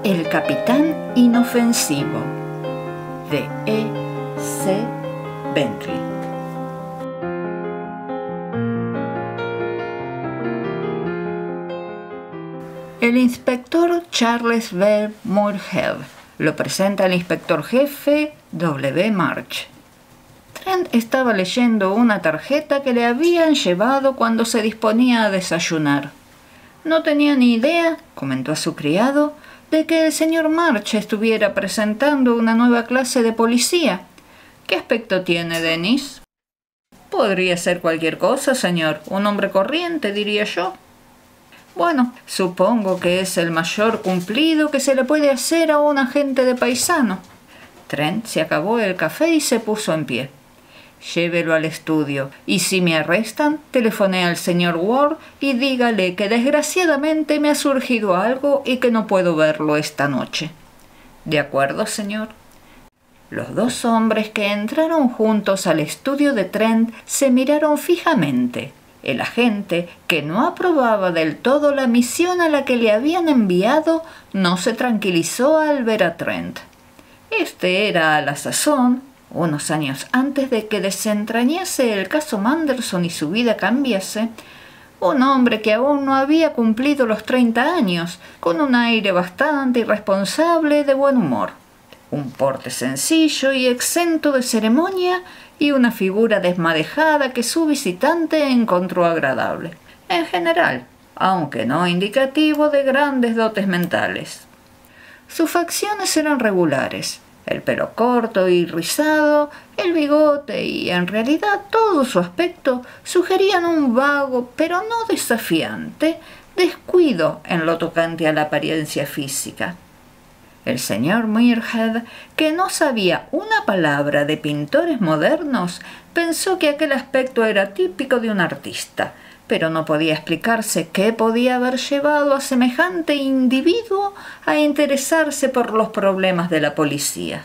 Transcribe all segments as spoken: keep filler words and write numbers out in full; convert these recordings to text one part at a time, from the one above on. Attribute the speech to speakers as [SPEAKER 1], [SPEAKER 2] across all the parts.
[SPEAKER 1] El capitán inofensivo, de E C Bentley. El inspector Charles B. Moorhead lo presenta el inspector jefe W. March. Trent estaba leyendo una tarjeta que le habían llevado cuando se disponía a desayunar. No tenía ni idea, comentó a su criado, de que el señor March estuviera presentando una nueva clase de policía. ¿Qué aspecto tiene, Denis? Podría ser cualquier cosa, señor. Un hombre corriente, diría yo. Bueno, supongo que es el mayor cumplido que se le puede hacer a un agente de paisano. Trent se acabó el café y se puso en pie. Llévelo al estudio, y si me arrestan, telefoné al señor Ward y dígale que desgraciadamente me ha surgido algo y que no puedo verlo esta noche. ¿De acuerdo, señor? Los dos hombres que entraron juntos al estudio de Trent se miraron fijamente. El agente, que no aprobaba del todo la misión a la que le habían enviado, no se tranquilizó al ver a Trent. Este era, a la sazón, unos años antes de que desentrañase el caso Manderson y su vida cambiase, un hombre que aún no había cumplido los treinta años, con un aire bastante irresponsable de buen humor, un porte sencillo y exento de ceremonia y una figura desmadejada que su visitante encontró agradable, en general, aunque no indicativo de grandes dotes mentales. Sus facciones eran regulares. El pelo corto y rizado, el bigote y, en realidad, todo su aspecto sugerían un vago, pero no desafiante, descuido en lo tocante a la apariencia física. El señor Moorhead, que no sabía una palabra de pintores modernos, pensó que aquel aspecto era típico de un artista, pero no podía explicarse qué podía haber llevado a semejante individuo a interesarse por los problemas de la policía.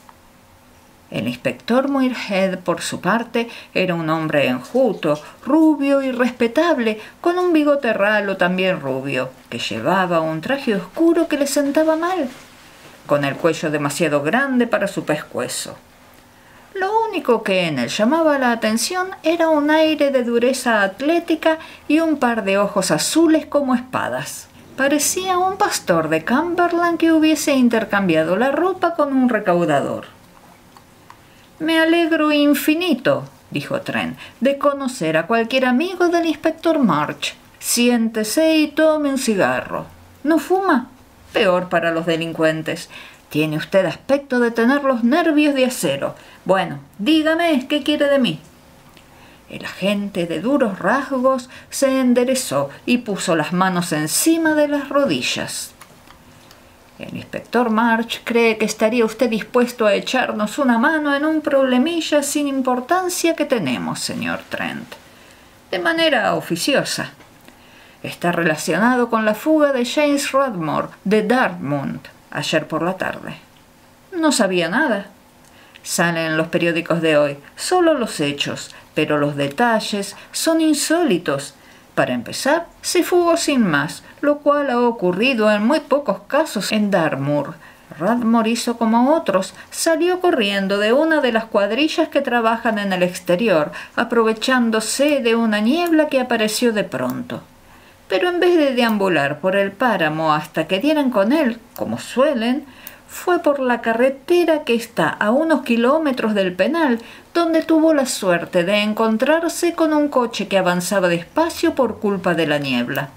[SPEAKER 1] El inspector Moorhead, por su parte, era un hombre enjuto, rubio y respetable, con un bigote ralo también rubio, que llevaba un traje oscuro que le sentaba mal, con el cuello demasiado grande para su pescuezo. Lo único que en él llamaba la atención era un aire de dureza atlética y un par de ojos azules como espadas. Parecía un pastor de Cumberland que hubiese intercambiado la ropa con un recaudador. «Me alegro infinito», dijo Trent, «de conocer a cualquier amigo del inspector March. Siéntese y tome un cigarro. ¿No fuma? Peor para los delincuentes. Tiene usted aspecto de tener los nervios de acero. Bueno, dígame, ¿qué quiere de mí?» El agente de duros rasgos se enderezó y puso las manos encima de las rodillas. «El inspector March cree que estaría usted dispuesto a echarnos una mano en un problemilla sin importancia que tenemos, señor Trent. De manera oficiosa. Está relacionado con la fuga de James Radmore de Dartmouth ayer por la tarde». «No sabía nada». «Salen en los periódicos de hoy, solo los hechos, pero los detalles son insólitos. Para empezar, se fugó sin más, lo cual ha ocurrido en muy pocos casos en Dartmouth. Radmore hizo como otros, salió corriendo de una de las cuadrillas que trabajan en el exterior, aprovechándose de una niebla que apareció de pronto. Pero en vez de deambular por el páramo hasta que dieran con él, como suelen, fue por la carretera que está a unos kilómetros del penal, donde tuvo la suerte de encontrarse con un coche que avanzaba despacio por culpa de la niebla.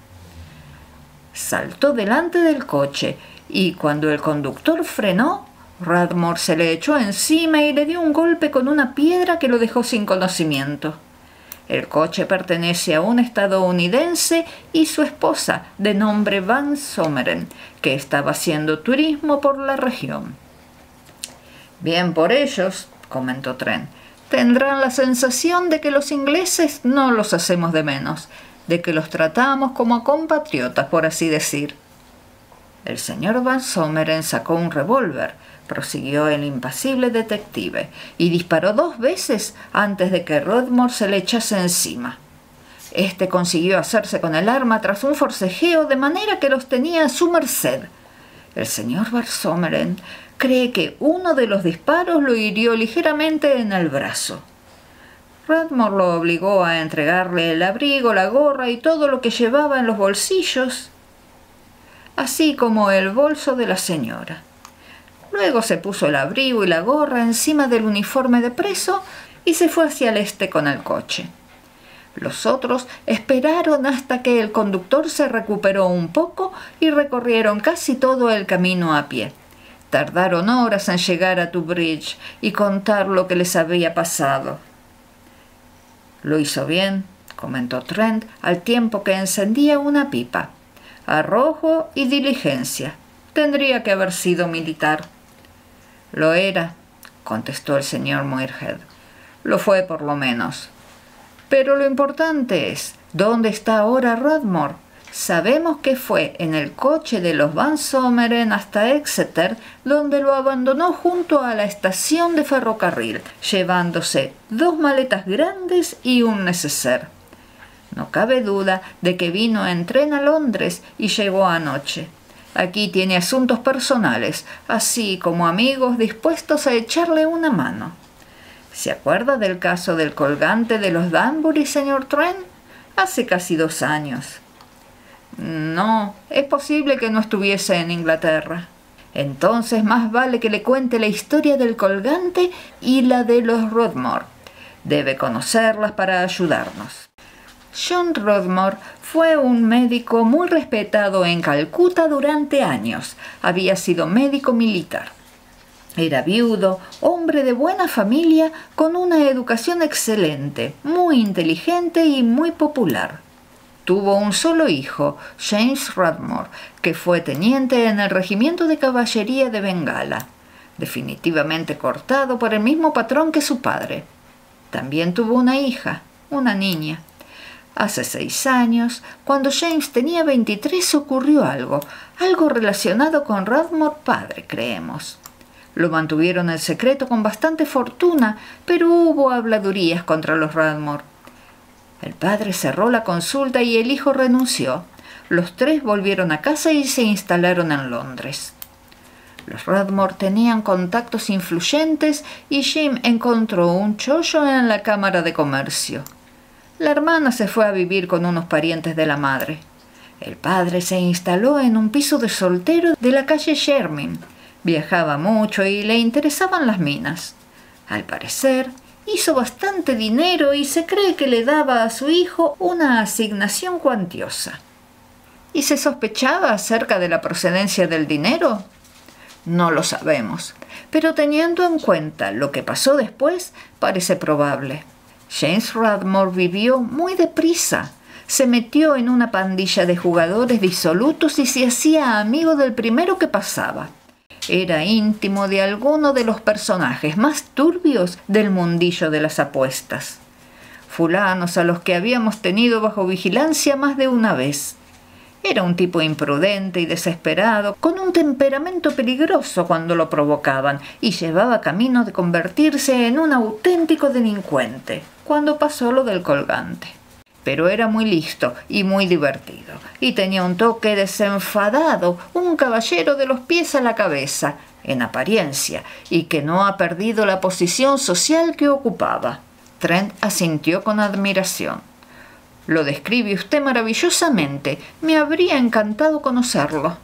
[SPEAKER 1] Saltó delante del coche y cuando el conductor frenó, Radmore se le echó encima y le dio un golpe con una piedra que lo dejó sin conocimiento. El coche pertenece a un estadounidense y su esposa, de nombre Van Someren, que estaba haciendo turismo por la región». «Bien por ellos», comentó Trent. «Tendrán la sensación de que los ingleses no los hacemos de menos, de que los tratamos como a compatriotas, por así decir». El señor Van Someren sacó un revólver, prosiguió el impasible detective, y disparó dos veces antes de que Radmore se le echase encima. Este consiguió hacerse con el arma tras un forcejeo de manera que los tenía a su merced. El señor Versomeren cree que uno de los disparos lo hirió ligeramente en el brazo. Redmore lo obligó a entregarle el abrigo, la gorra y todo lo que llevaba en los bolsillos, así como el bolso de la señora. Luego se puso el abrigo y la gorra encima del uniforme de preso y se fue hacia el este con el coche. Los otros esperaron hasta que el conductor se recuperó un poco y recorrieron casi todo el camino a pie. Tardaron horas en llegar a Tunbridge y contar lo que les había pasado. «Lo hizo bien», comentó Trent al tiempo que encendía una pipa. «Arrojo y diligencia. Tendría que haber sido militar». «Lo era», contestó el señor Muirhead. «Lo fue por lo menos. Pero lo importante es, ¿dónde está ahora Redmore? Sabemos que fue en el coche de los Van Someren hasta Exeter, donde lo abandonó junto a la estación de ferrocarril, llevándose dos maletas grandes y un neceser. No cabe duda de que vino en tren a Londres y llegó anoche. Aquí tiene asuntos personales, así como amigos dispuestos a echarle una mano. ¿Se acuerda del caso del colgante de los Danbury, señor Trent? Hace casi dos años. No, es posible que no estuviese en Inglaterra. Entonces más vale que le cuente la historia del colgante y la de los Rodmore. Debe conocerlas para ayudarnos. John Rodmore fue un médico muy respetado en Calcuta durante años. Había sido médico militar. Era viudo, hombre de buena familia, con una educación excelente, muy inteligente y muy popular. Tuvo un solo hijo, James Rodmore, que fue teniente en el regimiento de caballería de Bengala, definitivamente cortado por el mismo patrón que su padre. También tuvo una hija, una niña. Hace seis años, cuando James tenía veintitrés, ocurrió algo, algo relacionado con Rodmore padre, creemos. Lo mantuvieron en secreto con bastante fortuna, pero hubo habladurías contra los Rodmore. El padre cerró la consulta y el hijo renunció. Los tres volvieron a casa y se instalaron en Londres. Los Rodmore tenían contactos influyentes y Jim encontró un chollo en la Cámara de Comercio. La hermana se fue a vivir con unos parientes de la madre. El padre se instaló en un piso de soltero de la calle Sherman. Viajaba mucho y le interesaban las minas. Al parecer, hizo bastante dinero y se cree que le daba a su hijo una asignación cuantiosa. ¿Y se sospechaba acerca de la procedencia del dinero? No lo sabemos, pero teniendo en cuenta lo que pasó después, parece probable. James Rodmore vivió muy deprisa. Se metió en una pandilla de jugadores disolutos y se hacía amigo del primero que pasaba. Era íntimo de alguno de los personajes más turbios del mundillo de las apuestas. Fulanos a los que habíamos tenido bajo vigilancia más de una vez. Era un tipo imprudente y desesperado, con un temperamento peligroso cuando lo provocaban, y llevaba camino de convertirse en un auténtico delincuente, cuando pasó lo del colgante. Pero era muy listo y muy divertido, y tenía un toque desenfadado, un caballero de los pies a la cabeza, en apariencia, y que no ha perdido la posición social que ocupaba. Trent asintió con admiración. «Lo describe usted maravillosamente. Me habría encantado conocerlo».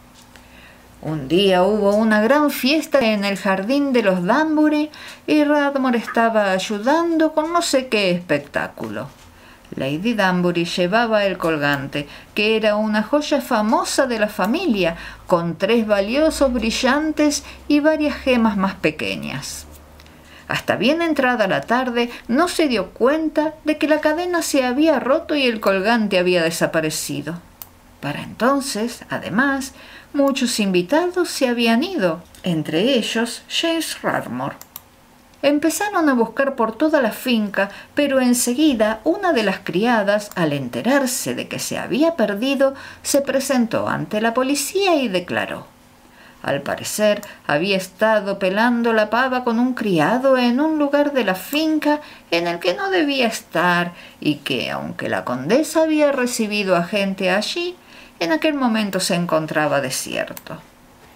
[SPEAKER 1] Un día hubo una gran fiesta en el jardín de los Danbury y Rodmore estaba ayudando con no sé qué espectáculo. Lady Danbury llevaba el colgante, que era una joya famosa de la familia, con tres valiosos brillantes y varias gemas más pequeñas. Hasta bien entrada la tarde no se dio cuenta de que la cadena se había roto y el colgante había desaparecido. Para entonces, además, muchos invitados se habían ido, entre ellos James Rodmore. Empezaron a buscar por toda la finca, pero enseguida una de las criadas, al enterarse de que se había perdido, se presentó ante la policía y declaró. Al parecer, había estado pelando la pava con un criado en un lugar de la finca en el que no debía estar y que, aunque la condesa había recibido a gente allí, en aquel momento se encontraba desierto.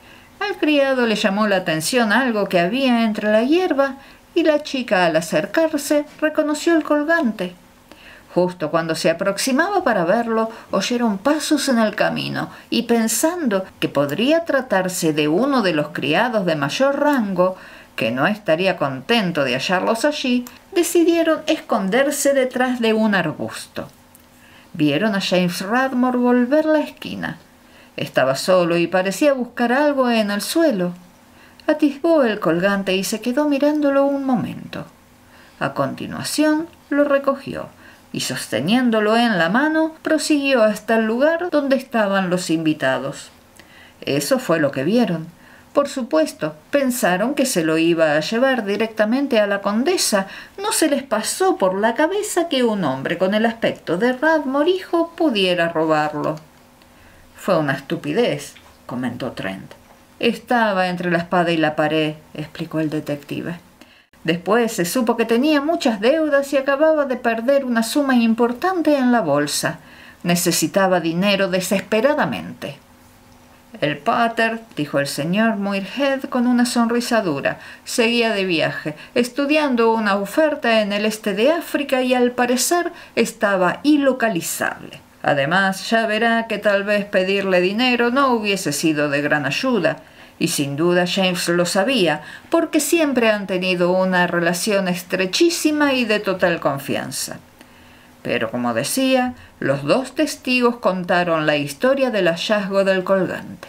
[SPEAKER 1] Al criado le llamó la atención algo que había entre la hierba y la chica, al acercarse, reconoció el colgante. Justo cuando se aproximaba para verlo, oyeron pasos en el camino y, pensando que podría tratarse de uno de los criados de mayor rango, que no estaría contento de hallarlos allí, decidieron esconderse detrás de un arbusto. Vieron a James Radmore volver la esquina. Estaba solo y parecía buscar algo en el suelo. Atisbó el colgante y se quedó mirándolo un momento. A continuación lo recogió y, sosteniéndolo en la mano, prosiguió hasta el lugar donde estaban los invitados. Eso fue lo que vieron. Por supuesto, pensaron que se lo iba a llevar directamente a la condesa. No se les pasó por la cabeza que un hombre con el aspecto de Radmore hijo pudiera robarlo. Fue una estupidez, comentó Trent. Estaba entre la espada y la pared, explicó el detective. Después se supo que tenía muchas deudas y acababa de perder una suma importante en la bolsa. Necesitaba dinero desesperadamente. El pater, dijo el señor Muirhead con una sonrisa dura, seguía de viaje, estudiando una oferta en el este de África y al parecer estaba ilocalizable. Además, ya verá que tal vez pedirle dinero no hubiese sido de gran ayuda. Y sin duda James lo sabía, porque siempre han tenido una relación estrechísima y de total confianza. Pero, como decía, los dos testigos contaron la historia del hallazgo del colgante.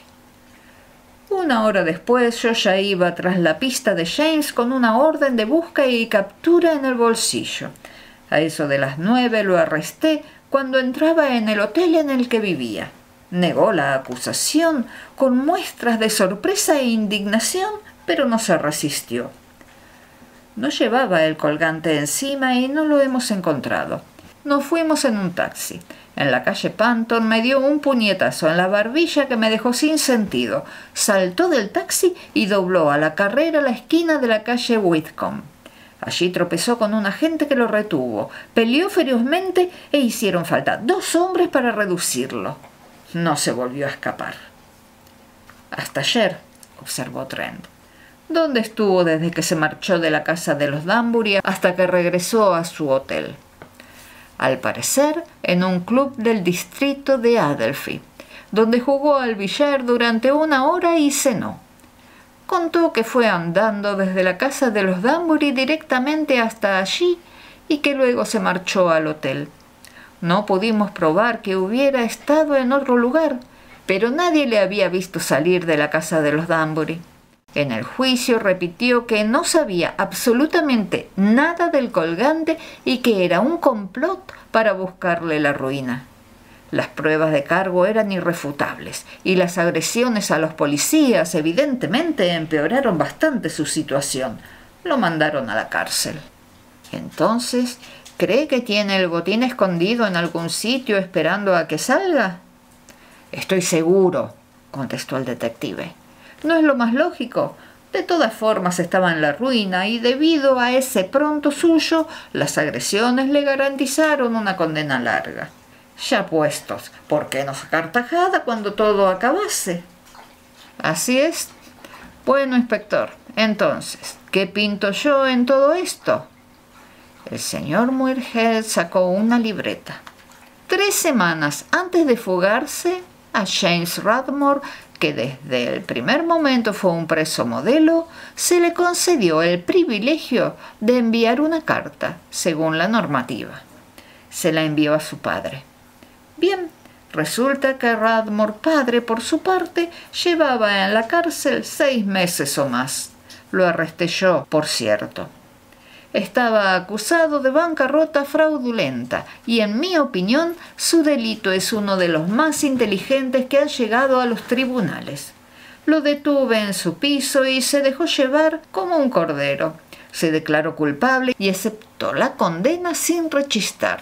[SPEAKER 1] Una hora después yo ya iba tras la pista de James con una orden de busca y captura en el bolsillo. A eso de las nueve lo arresté cuando entraba en el hotel en el que vivía. Negó la acusación con muestras de sorpresa e indignación, pero no se resistió. No llevaba el colgante encima y no lo hemos encontrado. Nos fuimos en un taxi. En la calle Panton me dio un puñetazo en la barbilla que me dejó sin sentido. Saltó del taxi y dobló a la carrera la esquina de la calle Whitcomb. Allí tropezó con un agente que lo retuvo. Peleó ferozmente e hicieron falta dos hombres para reducirlo. No se volvió a escapar. Hasta ayer, observó Trent. ¿Dónde estuvo desde que se marchó de la casa de los Danbury hasta que regresó a su hotel? Al parecer, en un club del distrito de Adelphi, donde jugó al billar durante una hora y cenó. Contó que fue andando desde la casa de los Danbury directamente hasta allí y que luego se marchó al hotel. No pudimos probar que hubiera estado en otro lugar, pero nadie le había visto salir de la casa de los Danbury. En el juicio repitió que no sabía absolutamente nada del colgante y que era un complot para buscarle la ruina. Las pruebas de cargo eran irrefutables y las agresiones a los policías evidentemente empeoraron bastante su situación. Lo mandaron a la cárcel. Entonces, ¿cree que tiene el botín escondido en algún sitio esperando a que salga? Estoy seguro, contestó el detective. ¿No es lo más lógico? De todas formas estaba en la ruina y debido a ese pronto suyo, las agresiones le garantizaron una condena larga. Ya puestos, ¿por qué no sacar tajada cuando todo acabase? Así es. Bueno, inspector, entonces, ¿qué pinto yo en todo esto? El señor Muirhead sacó una libreta. Tres semanas antes de fugarse, a James Radmore, que desde el primer momento fue un preso modelo, se le concedió el privilegio de enviar una carta, según la normativa. Se la envió a su padre. Bien, resulta que Radmore padre, por su parte, llevaba en la cárcel seis meses o más. Lo arresté yo, por cierto. Estaba acusado de bancarrota fraudulenta y, en mi opinión, su delito es uno de los más inteligentes que han llegado a los tribunales. Lo detuve en su piso y se dejó llevar como un cordero. Se declaró culpable y aceptó la condena sin rechistar.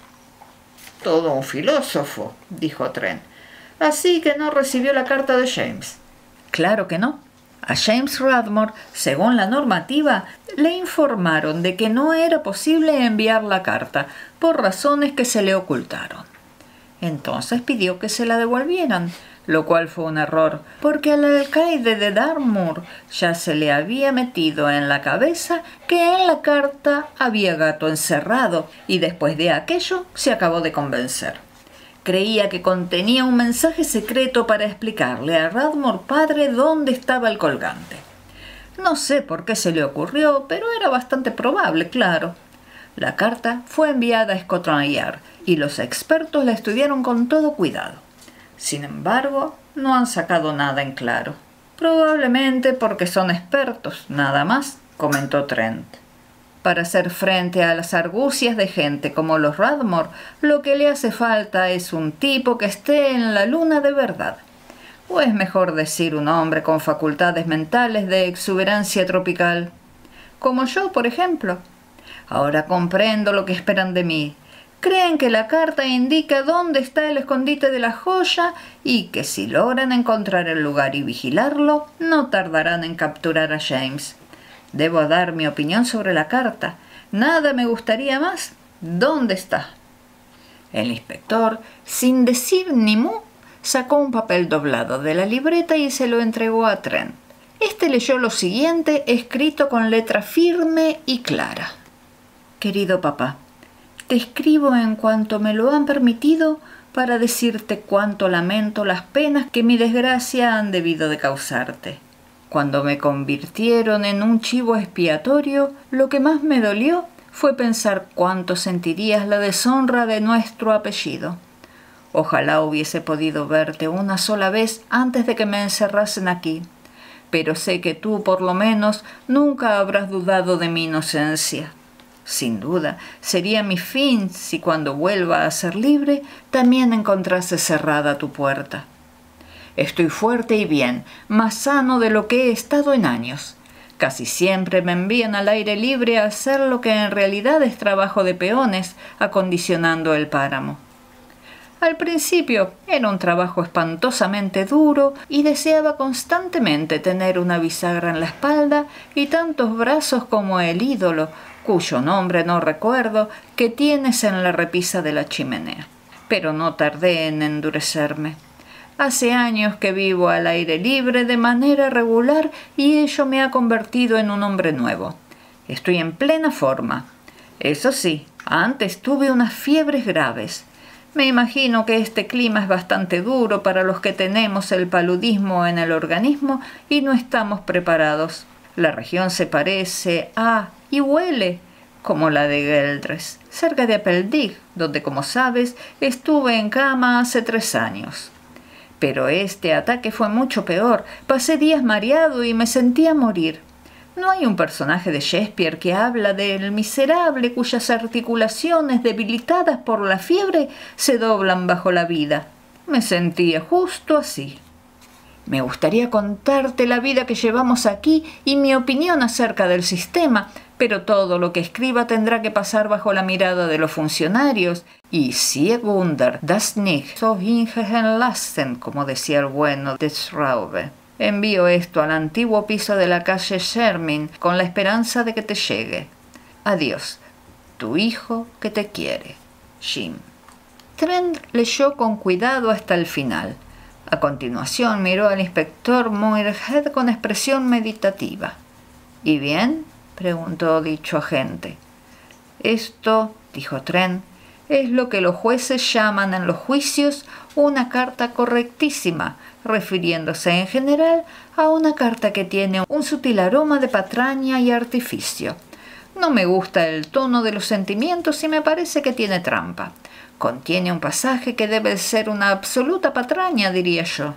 [SPEAKER 1] Todo un filósofo, dijo Trent. Así que no recibió la carta de James. Claro que no. A James Radmore, según la normativa, le informaron de que no era posible enviar la carta por razones que se le ocultaron. Entonces pidió que se la devolvieran. lo cual fue un error, porque al alcaide de Dartmoor ya se le había metido en la cabeza que en la carta había gato encerrado, y después de aquello se acabó de convencer. Creía que contenía un mensaje secreto para explicarle a Radmore padre dónde estaba el colgante. No sé por qué se le ocurrió, pero era bastante probable, claro. La carta fue enviada a Scotland Yard y los expertos la estudiaron con todo cuidado. Sin embargo, no han sacado nada en claro. Probablemente porque son expertos, nada más, comentó Trent. Para hacer frente a las argucias de gente como los Radmore, lo que le hace falta es un tipo que esté en la luna de verdad. O es mejor decir un hombre con facultades mentales de exuberancia tropical. Como yo, por ejemplo. Ahora comprendo lo que esperan de mí. Creen que la carta indica dónde está el escondite de la joya y que si logran encontrar el lugar y vigilarlo, no tardarán en capturar a James. Debo dar mi opinión sobre la carta. Nada me gustaría más. ¿Dónde está? El inspector, sin decir ni mu, sacó un papel doblado de la libreta y se lo entregó a Trent. Este leyó lo siguiente, escrito con letra firme y clara. Querido papá, te escribo en cuanto me lo han permitido para decirte cuánto lamento las penas que mi desgracia han debido de causarte. Cuando me convirtieron en un chivo expiatorio, lo que más me dolió fue pensar cuánto sentirías la deshonra de nuestro apellido. Ojalá hubiese podido verte una sola vez antes de que me encerrasen aquí, pero sé que tú, por lo menos, nunca habrás dudado de mi inocencia. Sin duda, sería mi fin si cuando vuelva a ser libre también encontrase cerrada tu puerta. Estoy fuerte y bien, más sano de lo que he estado en años. Casi siempre me envían al aire libre a hacer lo que en realidad es trabajo de peones, acondicionando el páramo. Al principio era un trabajo espantosamente duro y deseaba constantemente tener una bisagra en la espalda y tantos brazos como el ídolo, cuyo nombre no recuerdo, que tienes en la repisa de la chimenea. Pero no tardé en endurecerme. Hace años que vivo al aire libre de manera regular y ello me ha convertido en un hombre nuevo. Estoy en plena forma. Eso sí, antes tuve unas fiebres graves. Me imagino que este clima es bastante duro para los que tenemos el paludismo en el organismo y no estamos preparados. La región se parece a y huele como la de Geldres, cerca de Appeldig, donde, como sabes, estuve en cama hace tres años. Pero este ataque fue mucho peor. Pasé días mareado y me sentía morir. ¿No hay un personaje de Shakespeare que habla del miserable cuyas articulaciones, debilitadas por la fiebre, se doblan bajo la vida? Me sentía justo así. Me gustaría contarte la vida que llevamos aquí y mi opinión acerca del sistema, pero todo lo que escriba tendrá que pasar bajo la mirada de los funcionarios. Y Sie Wunder, das nicht so hingehen lassen, como decía el bueno de Schraube. Envío esto al antiguo piso de la calle Shermin con la esperanza de que te llegue. Adiós, tu hijo que te quiere, Jim. Trent leyó con cuidado hasta el final. A continuación miró al inspector Muirhead con expresión meditativa. ¿Y bien?, preguntó dicho agente. Esto, dijo Trent, es lo que los jueces llaman en los juicios una carta correctísima, refiriéndose en general a una carta que tiene un sutil aroma de patraña y artificio. No me gusta el tono de los sentimientos y me parece que tiene trampa. Contiene un pasaje que debe ser una absoluta patraña, diría yo.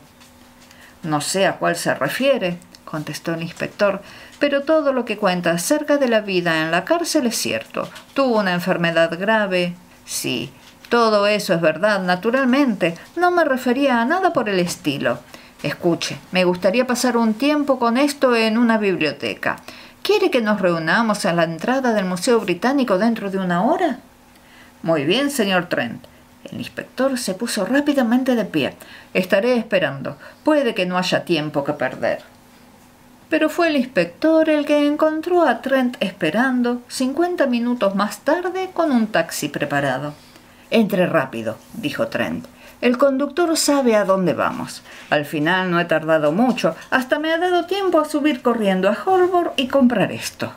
[SPEAKER 1] No sé a cuál se refiere, contestó el inspector, pero todo lo que cuenta acerca de la vida en la cárcel es cierto. Tuvo una enfermedad grave. Sí, todo eso es verdad, naturalmente. No me refería a nada por el estilo. Escuche, me gustaría pasar un tiempo con esto en una biblioteca. ¿Quiere que nos reunamos a la entrada del Museo Británico dentro de una hora? Muy bien, señor Trent. El inspector se puso rápidamente de pie. Estaré esperando. Puede que no haya tiempo que perder. Pero fue el inspector el que encontró a Trent esperando cincuenta minutos más tarde con un taxi preparado. Entre rápido, dijo Trent. El conductor sabe a dónde vamos. Al final no he tardado mucho, hasta me ha dado tiempo a subir corriendo a Holborn y comprar esto».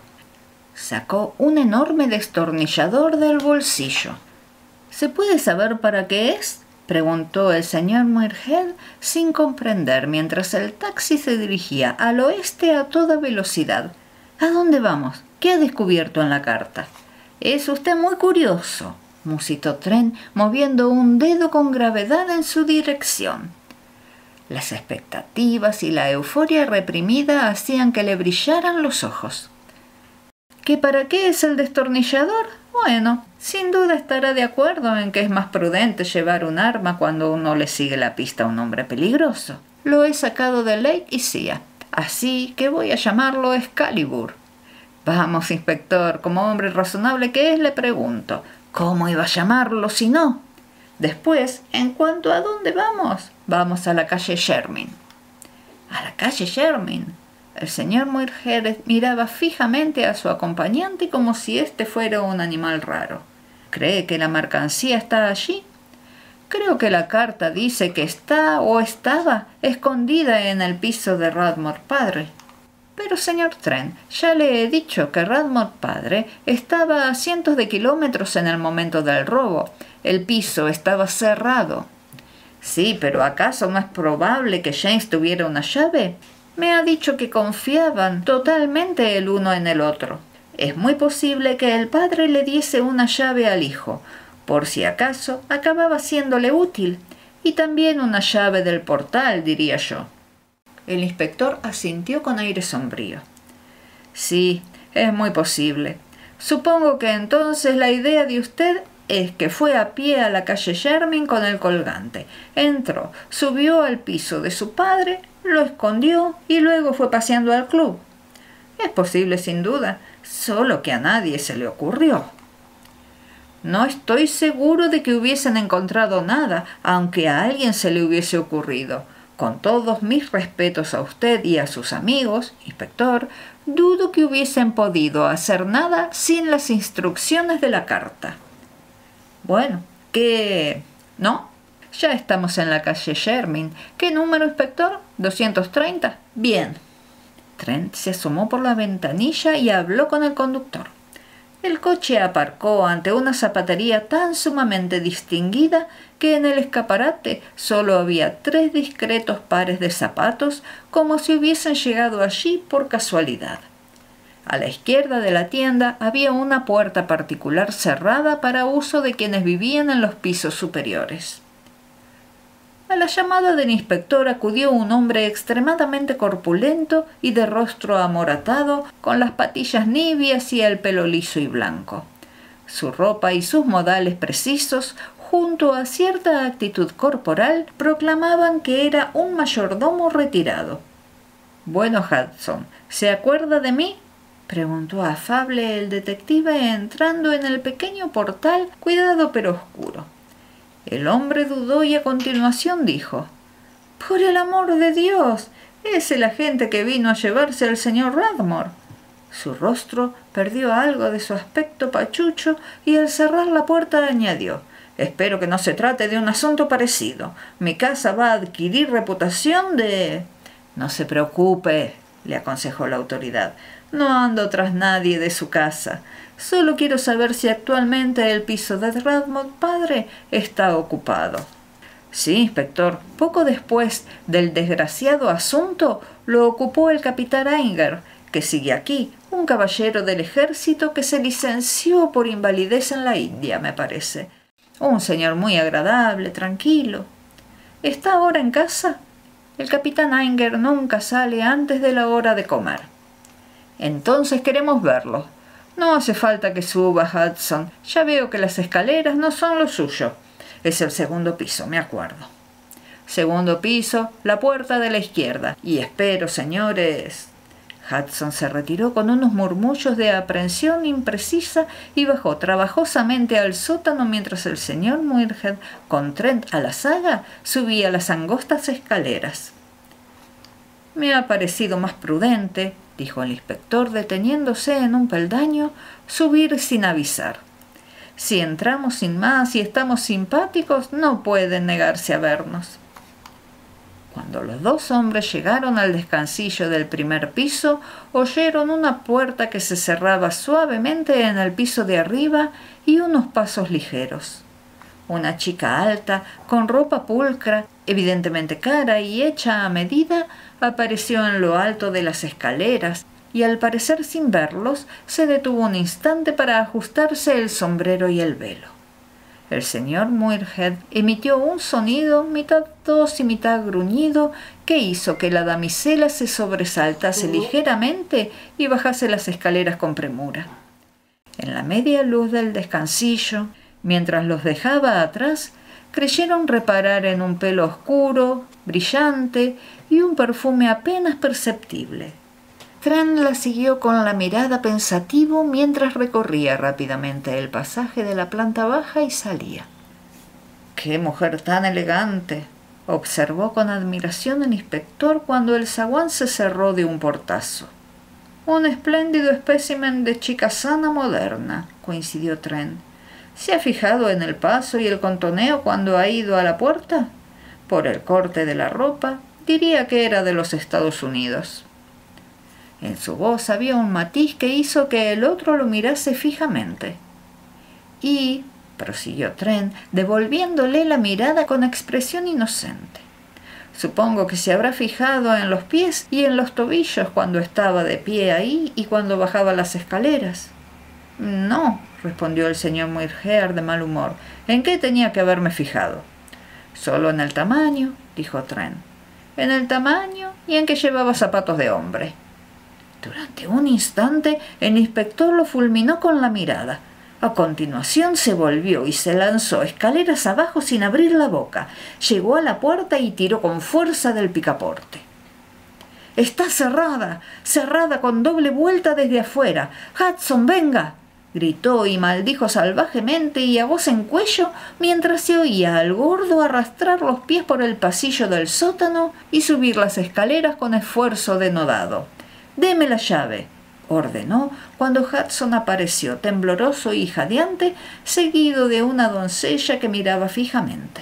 [SPEAKER 1] Sacó un enorme destornillador del bolsillo. «¿Se puede saber para qué es?», preguntó el señor Muirhead sin comprender, mientras el taxi se dirigía al oeste a toda velocidad. «¿A dónde vamos? ¿Qué ha descubierto en la carta?». «Es usted muy curioso», musitó Trent, moviendo un dedo con gravedad en su dirección. Las expectativas y la euforia reprimida hacían que le brillaran los ojos. ¿Que para qué es el destornillador? Bueno, sin duda estará de acuerdo en que es más prudente llevar un arma cuando uno le sigue la pista a un hombre peligroso. Lo he sacado de Lake y Sia, así que voy a llamarlo Excalibur. Vamos, inspector, como hombre razonable que es, le pregunto, ¿cómo iba a llamarlo si no? Después, en cuanto a dónde vamos, vamos a la calle Sherman. ¿A la calle Sherman? El señor Muirhead miraba fijamente a su acompañante como si éste fuera un animal raro. ¿Cree que la mercancía está allí? Creo que la carta dice que está o estaba escondida en el piso de Radmore Padre. Pero, señor Trent, ya le he dicho que Radmore Padre estaba a cientos de kilómetros en el momento del robo. El piso estaba cerrado. Sí, pero ¿acaso no es probable que James tuviera una llave? Me ha dicho que confiaban totalmente el uno en el otro. Es muy posible que el padre le diese una llave al hijo. Por si acaso, acababa siéndole útil. Y también una llave del portal, diría yo. El inspector asintió con aire sombrío. Sí, es muy posible. Supongo que entonces la idea de usted es que fue a pie a la calle Sherman con el colgante. Entró, subió al piso de su padre, lo escondió y luego fue paseando al club. Es posible, sin duda, solo que a nadie se le ocurrió. No estoy seguro de que hubiesen encontrado nada, aunque a alguien se le hubiese ocurrido. Con todos mis respetos a usted y a sus amigos, inspector, dudo que hubiesen podido hacer nada sin las instrucciones de la carta. Bueno, ¿qué? ¿No? Ya estamos en la calle Sherman. ¿Qué número, inspector? ¿doscientos treinta? Bien. Trent se asomó por la ventanilla y habló con el conductor. El coche aparcó ante una zapatería tan sumamente distinguida que en el escaparate solo había tres discretos pares de zapatos, como si hubiesen llegado allí por casualidad. A la izquierda de la tienda había una puerta particular cerrada para uso de quienes vivían en los pisos superiores. A la llamada del inspector acudió un hombre extremadamente corpulento y de rostro amoratado, con las patillas nibias y el pelo liso y blanco. Su ropa y sus modales precisos, junto a cierta actitud corporal, proclamaban que era un mayordomo retirado. «Bueno, Hudson, ¿se acuerda de mí?», preguntó afable el detective entrando en el pequeño portal cuidado pero oscuro. El hombre dudó y a continuación dijo: «Por el amor de Dios, es el agente que vino a llevarse al señor Radmore». Su rostro perdió algo de su aspecto pachucho y al cerrar la puerta añadió: «Espero que no se trate de un asunto parecido. Mi casa va a adquirir reputación de...» «No se preocupe», le aconsejó la autoridad. «No ando tras nadie de su casa. Solo quiero saber si actualmente el piso de Radmore Padre está ocupado». «Sí, inspector. Poco después del desgraciado asunto lo ocupó el capitán Ainger, que sigue aquí, un caballero del ejército que se licenció por invalidez en la India, me parece. Un señor muy agradable, tranquilo. ¿Está ahora en casa? El capitán Ainger nunca sale antes de la hora de comer». «Entonces queremos verlo. No hace falta que suba, Hudson. Ya veo que las escaleras no son lo suyo. Es el segundo piso, me acuerdo. Segundo piso, la puerta de la izquierda. Y espero, señores...» Hudson se retiró con unos murmullos de aprehensión imprecisa y bajó trabajosamente al sótano mientras el señor Muirhead, con Trent a la zaga, subía las angostas escaleras. «Me ha parecido más prudente», dijo el inspector deteniéndose en un peldaño, «subir sin avisar. Si entramos sin más y estamos simpáticos, no pueden negarse a vernos. Cuando los dos hombres llegaron al descansillo del primer piso, oyeron una puerta que se cerraba suavemente en el piso de arriba y unos pasos ligeros. Una chica alta, con ropa pulcra, evidentemente cara y hecha a medida, apareció en lo alto de las escaleras y, al parecer sin verlos, se detuvo un instante para ajustarse el sombrero y el velo. El señor Muirhead emitió un sonido mitad tos y mitad gruñido que hizo que la damisela se sobresaltase ligeramente y bajase las escaleras con premura. En la media luz del descansillo, mientras los dejaba atrás, creyeron reparar en un pelo oscuro, brillante y un perfume apenas perceptible. Trent la siguió con la mirada pensativo mientras recorría rápidamente el pasaje de la planta baja y salía. «¡Qué mujer tan elegante!», observó con admiración el inspector cuando el zaguán se cerró de un portazo. «Un espléndido espécimen de chica sana moderna», coincidió Trent. «¿Se ha fijado en el paso y el contoneo cuando ha ido a la puerta? Por el corte de la ropa, diría que era de los Estados Unidos». En su voz había un matiz que hizo que el otro lo mirase fijamente. «Y», prosiguió Trent, devolviéndole la mirada con expresión inocente, «supongo que se habrá fijado en los pies y en los tobillos cuando estaba de pie ahí y cuando bajaba las escaleras». «No», respondió el señor Muirhead de mal humor. «¿En qué tenía que haberme fijado?» «Solo en el tamaño», dijo Trent. «En el tamaño y en que llevaba zapatos de hombre». Durante un instante el inspector lo fulminó con la mirada. A continuación se volvió y se lanzó escaleras abajo sin abrir la boca. Llegó a la puerta y tiró con fuerza del picaporte. «¡Está cerrada! ¡Cerrada con doble vuelta desde afuera! ¡Hudson, venga!», gritó y maldijo salvajemente y a voz en cuello mientras se oía al gordo arrastrar los pies por el pasillo del sótano y subir las escaleras con esfuerzo denodado. «Deme la llave», ordenó cuando Hudson apareció tembloroso y jadeante, seguido de una doncella que miraba fijamente.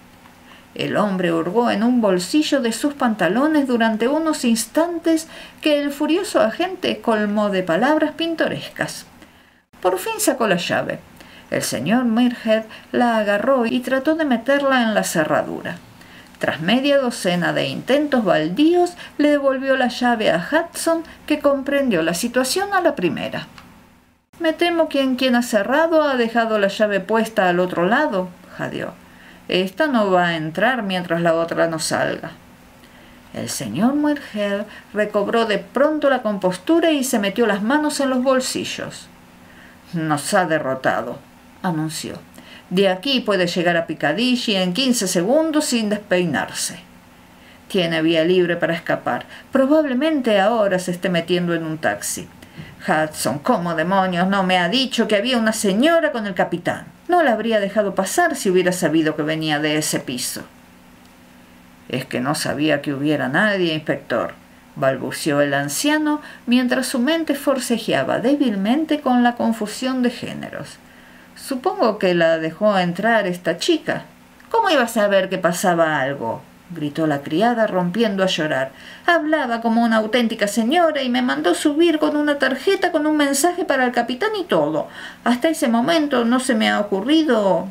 [SPEAKER 1] El hombre hurgó en un bolsillo de sus pantalones durante unos instantes que el furioso agente colmó de palabras pintorescas. Por fin sacó la llave. El señor Muirhead la agarró y trató de meterla en la cerradura. Tras media docena de intentos baldíos, le devolvió la llave a Hudson, que comprendió la situación a la primera. «Me temo que quien ha cerrado ha dejado la llave puesta al otro lado», jadeó. «Esta no va a entrar mientras la otra no salga». El señor Muirhead recobró de pronto la compostura y se metió las manos en los bolsillos. «Nos ha derrotado», anunció. «De aquí puede llegar a Piccadilly en quince segundos sin despeinarse. Tiene vía libre para escapar. Probablemente ahora se esté metiendo en un taxi. Hudson, ¿cómo demonios no me ha dicho que había una señora con el capitán? No la habría dejado pasar si hubiera sabido que venía de ese piso». «Es que no sabía que hubiera nadie, inspector», balbuceó el anciano mientras su mente forcejeaba débilmente con la confusión de géneros. «Supongo que la dejó entrar esta chica». «¿Cómo iba a saber que pasaba algo?», gritó la criada rompiendo a llorar. «Hablaba como una auténtica señora y me mandó subir con una tarjeta con un mensaje para el capitán y todo. Hasta ese momento no se me ha ocurrido».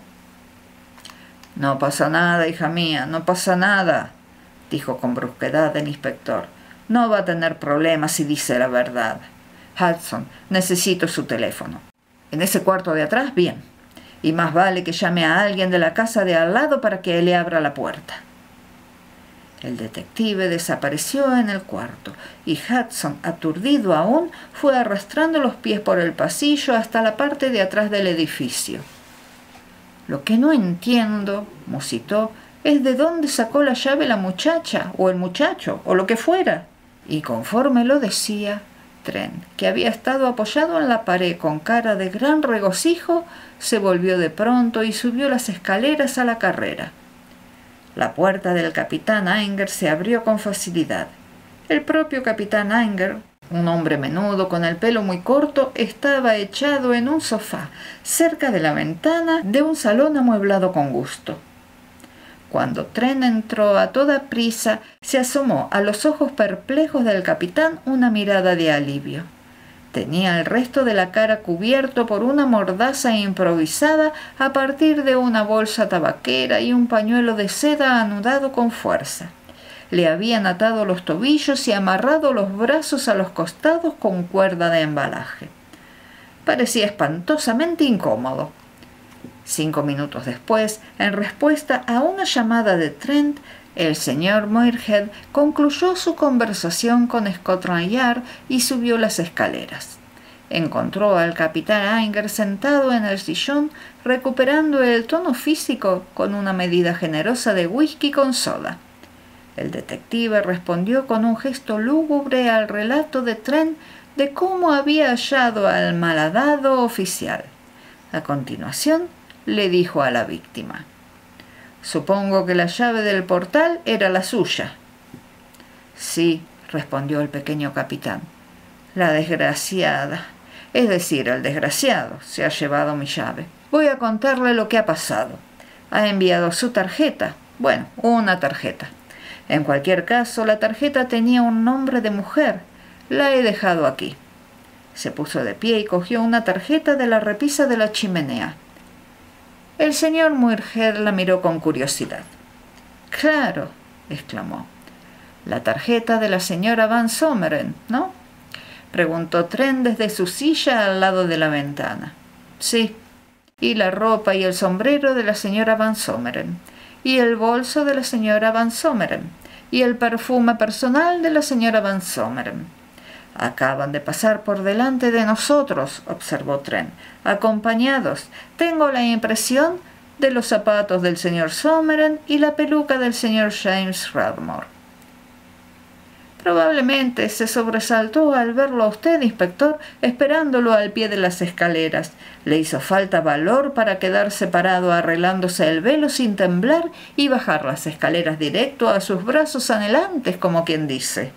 [SPEAKER 1] «No pasa nada, hija mía, no pasa nada», dijo con brusquedad el inspector. «No va a tener problemas si dice la verdad. Hudson, necesito su teléfono. En ese cuarto de atrás, bien. Y más vale que llame a alguien de la casa de al lado para que le abra la puerta». El detective desapareció en el cuarto y Hudson, aturdido aún, fue arrastrando los pies por el pasillo hasta la parte de atrás del edificio. «Lo que no entiendo», musitó, «es de dónde sacó la llave la muchacha, o el muchacho, o lo que fuera». Y conforme lo decía, Trent, que había estado apoyado en la pared con cara de gran regocijo, se volvió de pronto y subió las escaleras a la carrera. La puerta del capitán Anger se abrió con facilidad. El propio capitán Anger Un hombre menudo, con el pelo muy corto, estaba echado en un sofá, cerca de la ventana de un salón amueblado con gusto. Cuando Trent entró a toda prisa, se asomó a los ojos perplejos del capitán una mirada de alivio. Tenía el resto de la cara cubierto por una mordaza improvisada a partir de una bolsa tabaquera y un pañuelo de seda anudado con fuerza. Le habían atado los tobillos y amarrado los brazos a los costados con cuerda de embalaje. Parecía espantosamente incómodo. Cinco minutos después, en respuesta a una llamada de Trent, el señor Muirhead concluyó su conversación con Scotland Yard y subió las escaleras. Encontró al capitán Anger sentado en el sillón, recuperando el tono físico con una medida generosa de whisky con soda. El detective respondió con un gesto lúgubre al relato de Trent de cómo había hallado al malhadado oficial. A continuación, le dijo a la víctima: «Supongo que la llave del portal era la suya». «Sí», respondió el pequeño capitán. «La desgraciada, es decir, el desgraciado, se ha llevado mi llave. Voy a contarle lo que ha pasado. Ha enviado su tarjeta, bueno, una tarjeta. En cualquier caso, la tarjeta tenía un nombre de mujer. La he dejado aquí». Se puso de pie y cogió una tarjeta de la repisa de la chimenea. El señor Muirhead la miró con curiosidad. «Claro», exclamó. «La tarjeta de la señora Van Someren, ¿no?», preguntó Trent desde su silla al lado de la ventana. «Sí. Y la ropa y el sombrero de la señora Van Someren. Y el bolso de la señora Van Someren. Y el perfume personal de la señora Van Someren. Acaban de pasar por delante de nosotros», observó Trent, «acompañados, tengo la impresión, de los zapatos del señor Someren y la peluca del señor James Radmore». «Probablemente se sobresaltó al verlo a usted, inspector, esperándolo al pie de las escaleras. Le hizo falta valor para quedarse parado arreglándose el velo sin temblar y bajar las escaleras directo a sus brazos anhelantes, como quien dice».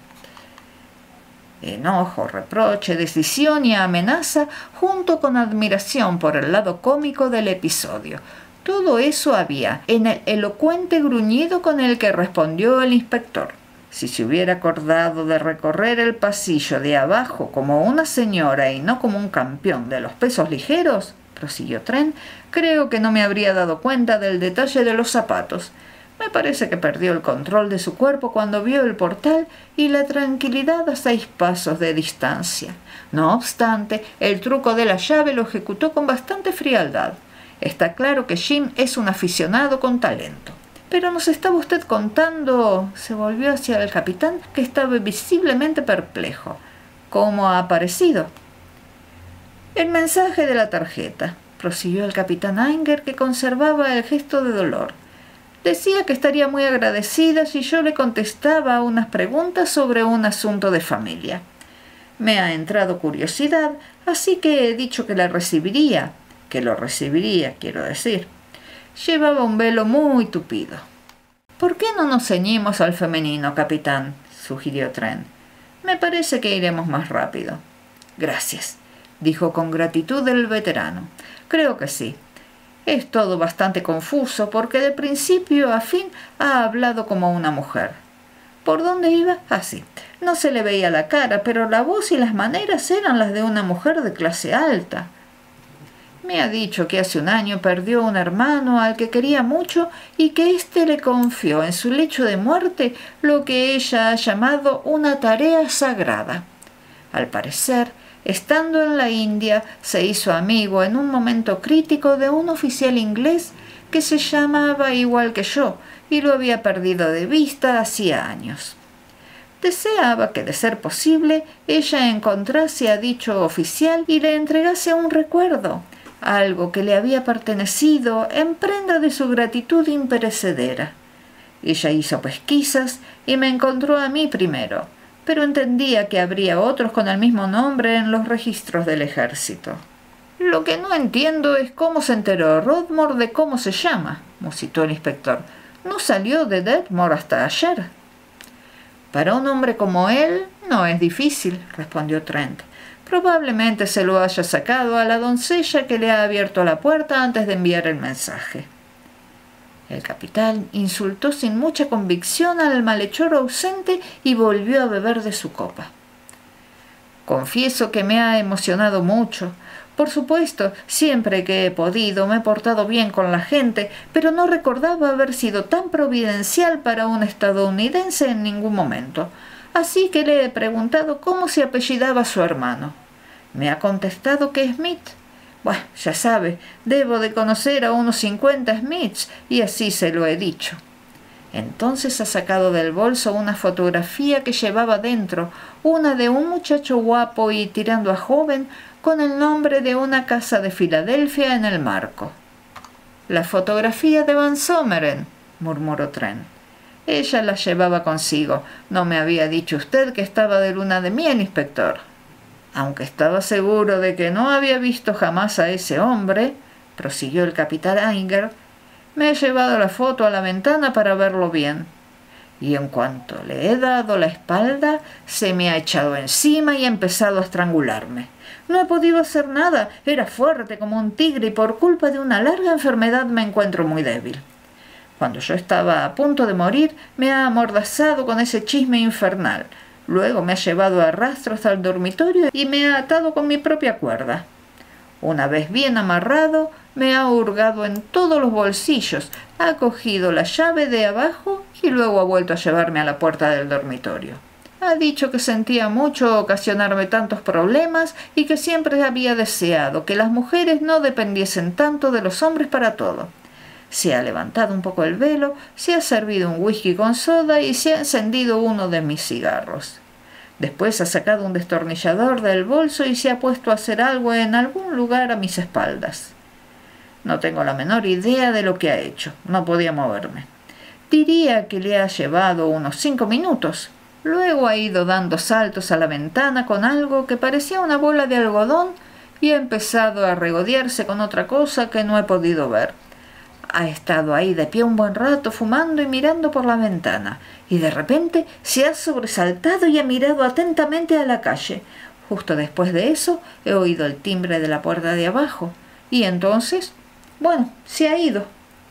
[SPEAKER 1] Enojo, reproche, decisión y amenaza, junto con admiración por el lado cómico del episodio. Todo eso había en el elocuente gruñido con el que respondió el inspector. Si se hubiera acordado de recorrer el pasillo de abajo como una señora y no como un campeón de los pesos ligeros, prosiguió Trent, creo que no me habría dado cuenta del detalle de los zapatos. Me parece que perdió el control de su cuerpo cuando vio el portal y la tranquilidad a seis pasos de distancia. No obstante, el truco de la llave lo ejecutó con bastante frialdad. Está claro que Jim es un aficionado con talento. Pero nos estaba usted contando, se volvió hacia el capitán, que estaba visiblemente perplejo. ¿Cómo ha aparecido? El mensaje de la tarjeta, prosiguió el capitán Anger, que conservaba el gesto de dolor. Decía que estaría muy agradecida si yo le contestaba unas preguntas sobre un asunto de familia. Me ha entrado curiosidad, así que he dicho que la recibiría, que lo recibiría, quiero decir. Llevaba un velo muy tupido. «¿Por qué no nos ceñimos al femenino, capitán?», sugirió Trent. «Me parece que iremos más rápido». «Gracias», dijo con gratitud el veterano. «Creo que sí. Es todo bastante confuso porque de principio a fin ha hablado como una mujer». ¿Por dónde iba? Así. Ah, no se le veía la cara, pero la voz y las maneras eran las de una mujer de clase alta. Me ha dicho que hace un año perdió un hermano al que quería mucho y que éste le confió en su lecho de muerte lo que ella ha llamado una tarea sagrada. Al parecer, estando en la India, se hizo amigo en un momento crítico de un oficial inglés que se llamaba igual que yo y lo había perdido de vista hacía años. Deseaba que, de ser posible, ella encontrase a dicho oficial y le entregase un recuerdo, algo que le había pertenecido en prenda de su gratitud imperecedera. Ella hizo pesquisas y me encontró a mí primero, pero entendía que habría otros con el mismo nombre en los registros del ejército. «Lo que no entiendo es cómo se enteró Rodmore de cómo se llama», musitó el inspector. «No salió de Detmore hasta ayer». «Para un hombre como él, No es difícil, respondió Trent. Probablemente se lo haya sacado a la doncella que le ha abierto la puerta antes de enviar el mensaje. El capitán insultó sin mucha convicción al malhechor ausente y volvió a beber de su copa. Confieso que me ha emocionado mucho. Por supuesto, siempre que he podido me he portado bien con la gente, pero no recordaba haber sido tan providencial para un estadounidense en ningún momento. Así que le he preguntado cómo se apellidaba su hermano. Me ha contestado que Smith. Bueno, ya sabe, debo de conocer a unos cincuenta Smiths, y así se lo he dicho. Entonces ha sacado del bolso una fotografía que llevaba dentro, una de un muchacho guapo y tirando a joven, con el nombre de una casa de Filadelfia en el marco. «La fotografía de Van Someren», murmuró Trent. «Ella la llevaba consigo. No me había dicho usted que estaba de luna de miel, inspector». Aunque estaba seguro de que no había visto jamás a ese hombre, prosiguió el capitán Ainger, me he llevado la foto a la ventana para verlo bien. Y en cuanto le he dado la espalda, se me ha echado encima y ha empezado a estrangularme. No he podido hacer nada, era fuerte como un tigre y por culpa de una larga enfermedad me encuentro muy débil. Cuando yo estaba a punto de morir, me ha amordazado con ese chisme infernal. Luego me ha llevado a rastro hasta el dormitorio y me ha atado con mi propia cuerda. Una vez bien amarrado, me ha hurgado en todos los bolsillos, ha cogido la llave de abajo y luego ha vuelto a llevarme a la puerta del dormitorio. Ha dicho que sentía mucho ocasionarme tantos problemas y que siempre había deseado que las mujeres no dependiesen tanto de los hombres para todo. Se ha levantado un poco el velo, se ha servido un whisky con soda y se ha encendido uno de mis cigarros. Después ha sacado un destornillador del bolso y se ha puesto a hacer algo en algún lugar a mis espaldas. No tengo la menor idea de lo que ha hecho. No podía moverme. Diría que le ha llevado unos cinco minutos. Luego ha ido dando saltos a la ventana con algo que parecía una bola de algodón y ha empezado a regodearse con otra cosa que no he podido ver. Ha estado ahí de pie un buen rato fumando y mirando por la ventana, y de repente se ha sobresaltado y ha mirado atentamente a la calle. Justo después de eso he oído el timbre de la puerta de abajo, y entonces, bueno, se ha ido.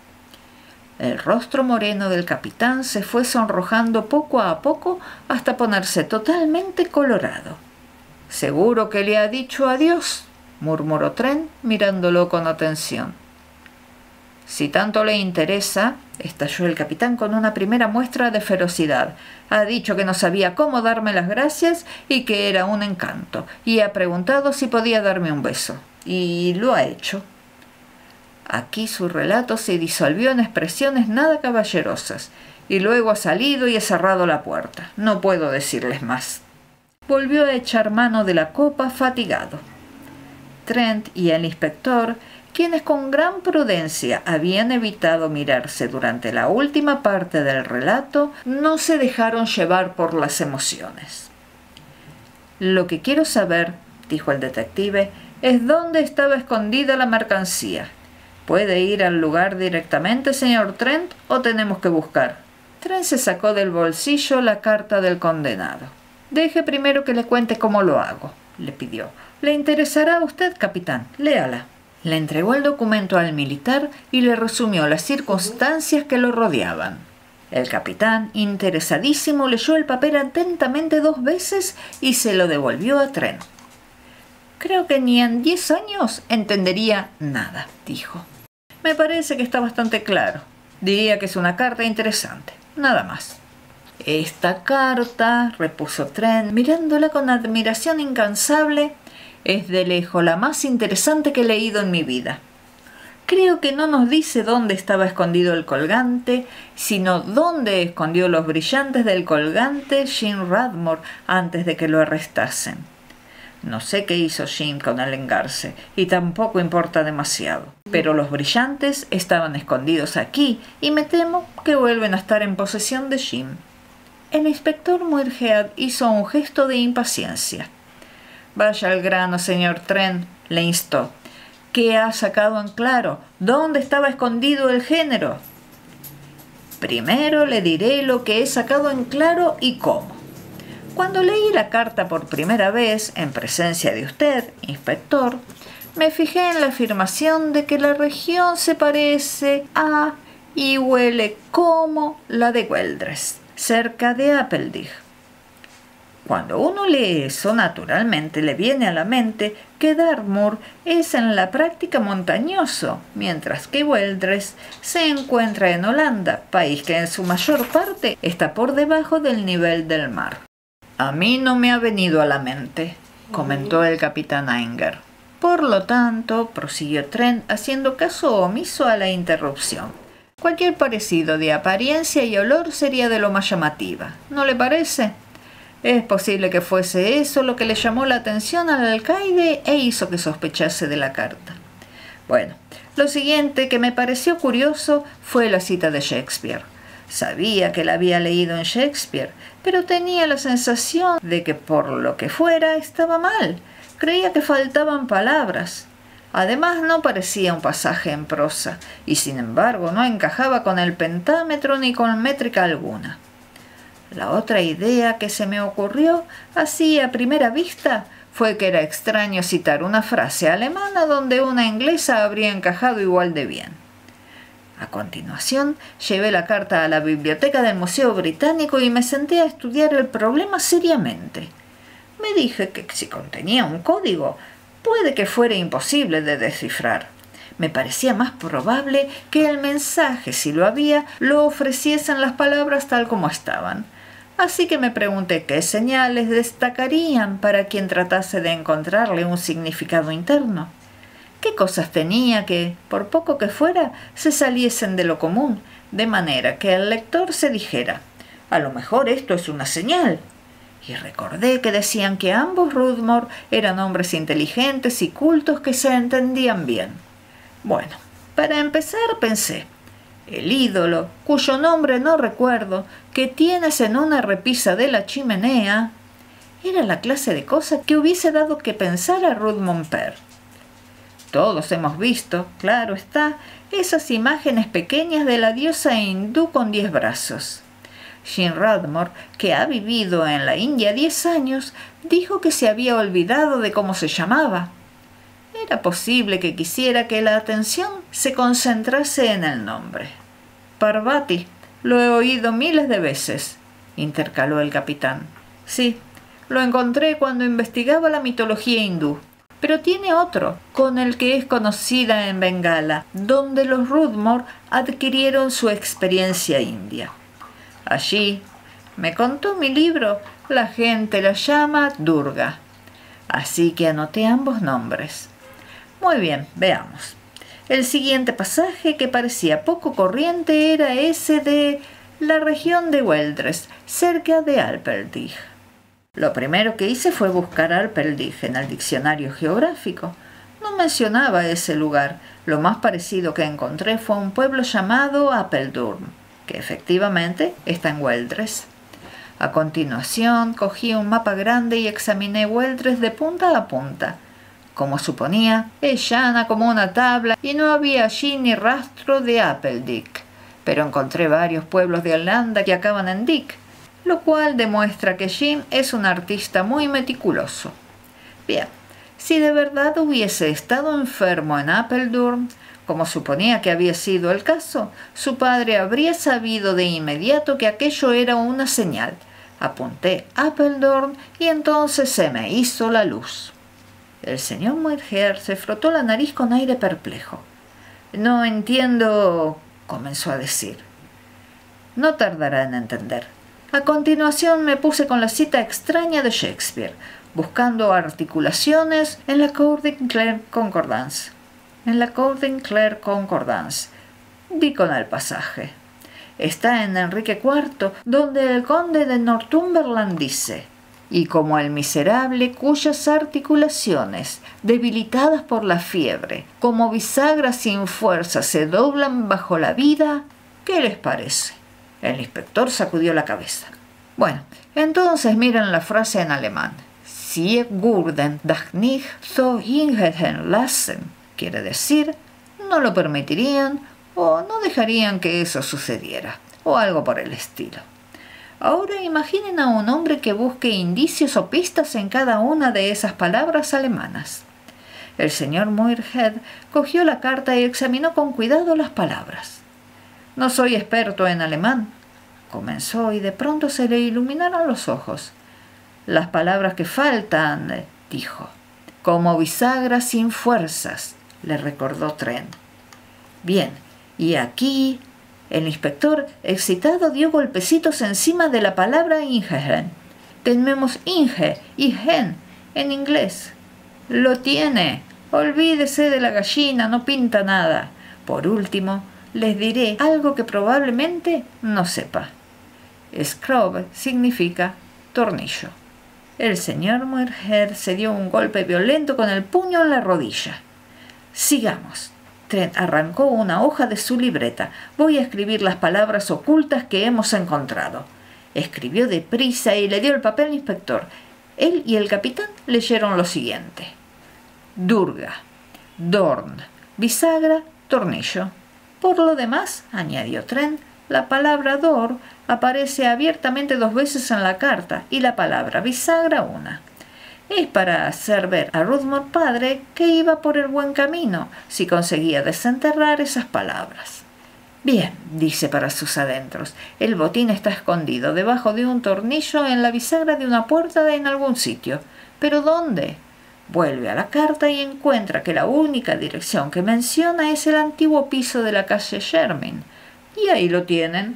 [SPEAKER 1] El rostro moreno del capitán se fue sonrojando poco a poco hasta ponerse totalmente colorado. «Seguro que le ha dicho adiós», murmuró Trent mirándolo con atención. «Si tanto le interesa», estalló el capitán con una primera muestra de ferocidad. «Ha dicho que no sabía cómo darme las gracias y que era un encanto, y ha preguntado si podía darme un beso. Y lo ha hecho». Aquí su relato se disolvió en expresiones nada caballerosas, y luego ha salido y ha cerrado la puerta. No puedo decirles más. Volvió a echar mano de la copa fatigado. Trent y el inspector, quienes con gran prudencia habían evitado mirarse durante la última parte del relato, no se dejaron llevar por las emociones. «Lo que quiero saber», dijo el detective, «es dónde estaba escondida la mercancía. ¿Puede ir al lugar directamente, señor Trent, o tenemos que buscar?» Trent se sacó del bolsillo la carta del condenado. «Deje primero que le cuente cómo lo hago», le pidió. «Le interesará a usted, capitán. Léala». Le entregó el documento al militar y le resumió las circunstancias que lo rodeaban. El capitán, interesadísimo, leyó el papel atentamente dos veces y se lo devolvió a Trent. «Creo que ni en diez años entendería nada», dijo. «Me parece que está bastante claro. Diría que es una carta interesante. Nada más». «Esta carta», repuso Trent, mirándola con admiración incansable, «es de lejos la más interesante que he leído en mi vida. Creo que no nos dice dónde estaba escondido el colgante, sino dónde escondió los brillantes del colgante Jim Radmore antes de que lo arrestasen. No sé qué hizo Jim con el engarce, y tampoco importa demasiado. Pero los brillantes estaban escondidos aquí, y me temo que vuelven a estar en posesión de Jim». El inspector Muirhead hizo un gesto de impaciencia. «Vaya al grano, señor Trent», le instó. «¿Qué ha sacado en claro? ¿Dónde estaba escondido el género?» «Primero le diré lo que he sacado en claro y cómo. Cuando leí la carta por primera vez, en presencia de usted, inspector, me fijé en la afirmación de que la región se parece a y huele como la de Weldres, cerca de Apeldig. Cuando uno lee eso, naturalmente le viene a la mente que Dartmoor es en la práctica montañoso, mientras que Weldres se encuentra en Holanda, país que en su mayor parte está por debajo del nivel del mar. A mí no me ha venido a la mente, comentó el capitán Ainger. Por lo tanto, prosiguió Trent, haciendo caso omiso a la interrupción, cualquier parecido de apariencia y olor sería de lo más llamativa, ¿no le parece? Es posible que fuese eso lo que le llamó la atención al alcaide e hizo que sospechase de la carta. Bueno, lo siguiente que me pareció curioso fue la cita de Shakespeare. Sabía que la había leído en Shakespeare, pero tenía la sensación de que por lo que fuera estaba mal. Creía que faltaban palabras. Además no parecía un pasaje en prosa, y sin embargo no encajaba con el pentámetro ni con métrica alguna. La otra idea que se me ocurrió, así a primera vista, fue que era extraño citar una frase alemana donde una inglesa habría encajado igual de bien. A continuación, llevé la carta a la biblioteca del Museo Británico y me senté a estudiar el problema seriamente. Me dije que si contenía un código, puede que fuera imposible de descifrar. Me parecía más probable que el mensaje, si lo había, lo ofreciesen las palabras tal como estaban. Así que me pregunté qué señales destacarían para quien tratase de encontrarle un significado interno. ¿Qué cosas tenía que, por poco que fuera, se saliesen de lo común, de manera que el lector se dijera, a lo mejor esto es una señal? Y recordé que decían que ambos Rudmore eran hombres inteligentes y cultos que se entendían bien. Bueno, para empezar pensé, el ídolo, cuyo nombre no recuerdo, que tienes en una repisa de la chimenea, era la clase de cosa que hubiese dado que pensar a Ruth Mompert. Todos hemos visto, claro está, esas imágenes pequeñas de la diosa hindú con diez brazos. Jim Radmore, que ha vivido en la India diez años, dijo que se había olvidado de cómo se llamaba. Era posible que quisiera que la atención se concentrase en el nombre. Parvati, lo he oído miles de veces, intercaló el capitán. Sí, lo encontré cuando investigaba la mitología hindú. Pero tiene otro, con el que es conocida en Bengala, donde los Rudmore adquirieron su experiencia india. Allí, me contó mi libro, la gente la llama Durga. Así que anoté ambos nombres. Muy bien, veamos. El siguiente pasaje, que parecía poco corriente, era ese de la región de Weldres, cerca de Alpeldig. Lo primero que hice fue buscar Alpeldig en el diccionario geográfico. No mencionaba ese lugar. Lo más parecido que encontré fue un pueblo llamado Apeldoorn, que efectivamente está en Weldres. A continuación, cogí un mapa grande y examiné Weldres de punta a punta. Como suponía, es llana como una tabla y no había allí ni rastro de Apeldig, pero encontré varios pueblos de Holanda que acaban en Dick, lo cual demuestra que Jim es un artista muy meticuloso. Bien, si de verdad hubiese estado enfermo en Apeldoorn, como suponía que había sido el caso, su padre habría sabido de inmediato que aquello era una señal. Apunté Apeldoorn y entonces se me hizo la luz. El señor Muirhead se frotó la nariz con aire perplejo. No entiendo, comenzó a decir. No tardará en entender. A continuación me puse con la cita extraña de Shakespeare, buscando articulaciones en la Cording Clare Concordance. En la Cording Clare Concordance. Di con el pasaje. Está en Enrique cuarto, donde el conde de Northumberland dice: y como el miserable cuyas articulaciones, debilitadas por la fiebre, como bisagras sin fuerza se doblan bajo la vida, ¿qué les parece? El inspector sacudió la cabeza. Bueno, entonces miren la frase en alemán. Sie würden das nicht so hingehen lassen. Quiere decir, no lo permitirían o no dejarían que eso sucediera, o algo por el estilo. Ahora imaginen a un hombre que busque indicios o pistas en cada una de esas palabras alemanas. El señor Muirhead cogió la carta y examinó con cuidado las palabras. «No soy experto en alemán», comenzó, y de pronto se le iluminaron los ojos. «Las palabras que faltan», dijo. «Como bisagra sin fuerzas», le recordó Trent. «Bien, y aquí...» El inspector, excitado, dio golpecitos encima de la palabra Ingehen. «Tenemos Inge y Gen en inglés». «Lo tiene. Olvídese de la gallina, no pinta nada. Por último, les diré algo que probablemente no sepa. Screw significa tornillo». El señor Muirhead se dio un golpe violento con el puño en la rodilla. «Sigamos». Trent arrancó una hoja de su libreta. «Voy a escribir las palabras ocultas que hemos encontrado». Escribió deprisa y le dio el papel al inspector. Él y el capitán leyeron lo siguiente: Durga, Dorn, bisagra, tornillo. Por lo demás, añadió Trent, la palabra Dor aparece abiertamente dos veces en la carta y la palabra bisagra una. Es para hacer ver a Rudmore padre que iba por el buen camino si conseguía desenterrar esas palabras. «Bien», dice para sus adentros, «el botín está escondido debajo de un tornillo en la bisagra de una puerta en algún sitio. ¿Pero dónde?» Vuelve a la carta y encuentra que la única dirección que menciona es el antiguo piso de la calle Sherman. Y ahí lo tienen.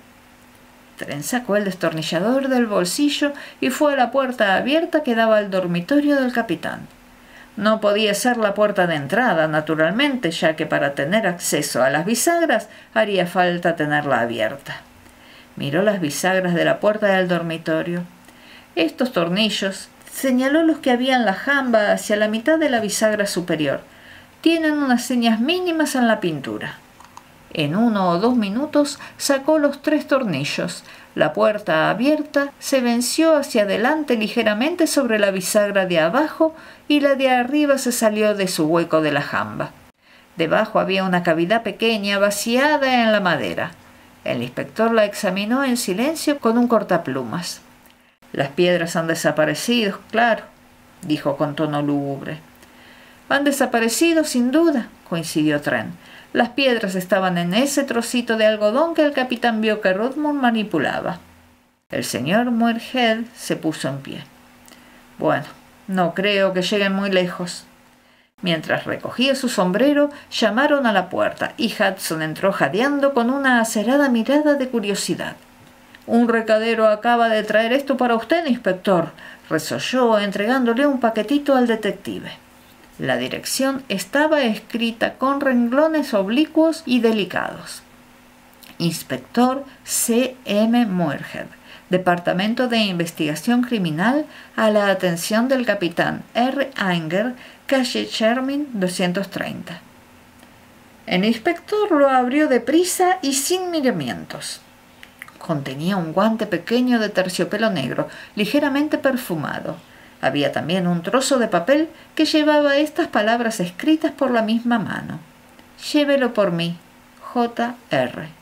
[SPEAKER 1] Trent sacó el destornillador del bolsillo y fue a la puerta abierta que daba al dormitorio del capitán. No podía ser la puerta de entrada, naturalmente, ya que para tener acceso a las bisagras haría falta tenerla abierta. Miró las bisagras de la puerta del dormitorio. Estos tornillos, señaló los que había en la jamba hacia la mitad de la bisagra superior, tienen unas señas mínimas en la pintura. En uno o dos minutos sacó los tres tornillos. La puerta abierta se venció hacia adelante ligeramente sobre la bisagra de abajo y la de arriba se salió de su hueco de la jamba. Debajo había una cavidad pequeña vaciada en la madera. El inspector la examinó en silencio con un cortaplumas. «Las piedras han desaparecido, claro», dijo con tono lúgubre. «Han desaparecido, sin duda», coincidió Trent. «Las piedras estaban en ese trocito de algodón que el capitán vio que Rudmore manipulaba». El señor Muirhead se puso en pie. «Bueno, no creo que lleguen muy lejos». Mientras recogía su sombrero, llamaron a la puerta y Hudson entró jadeando con una acerada mirada de curiosidad. «Un recadero acaba de traer esto para usted, inspector», resolló entregándole un paquetito al detective. La dirección estaba escrita con renglones oblicuos y delicados. Inspector C M Muirhead, Departamento de Investigación Criminal, a la atención del capitán R. Anger, calle Sherman doscientos treinta. El inspector lo abrió deprisa y sin miramientos. Contenía un guante pequeño de terciopelo negro, ligeramente perfumado. Había también un trozo de papel que llevaba estas palabras escritas por la misma mano: «Llévelo por mí, J R»